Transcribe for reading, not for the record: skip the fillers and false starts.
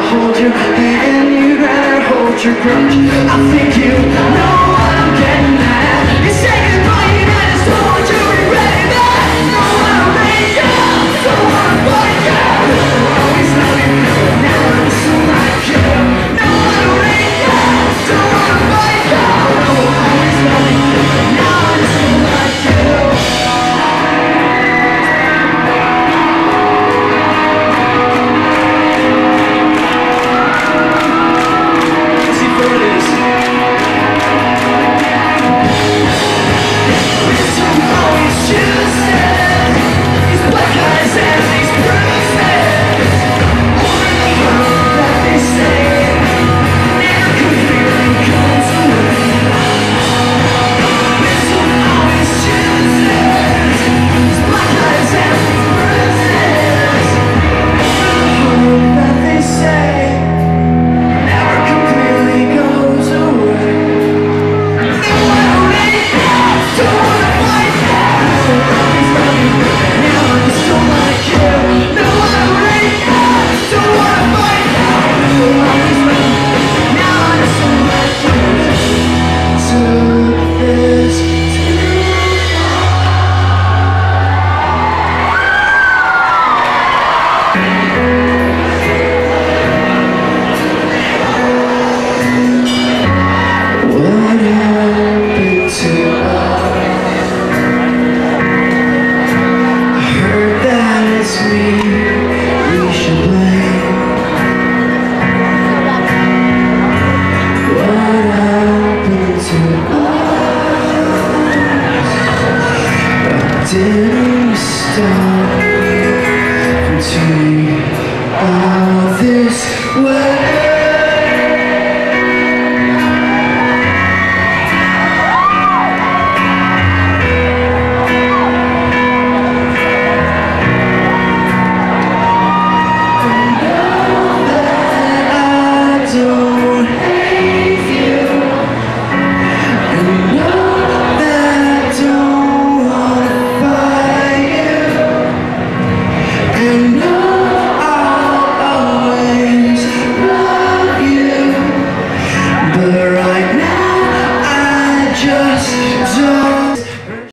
hold your hand, you'd rather hold your grudge. I think you know what I'm getting at. You say goodbye and I just don't want you regretting that. Don't wanna make up, don't wanna fight you. Always love you, now I just don't like you. Don't wanna make up, don't wanna fight you. Always love you, now I just don't like you. Didn't stop until you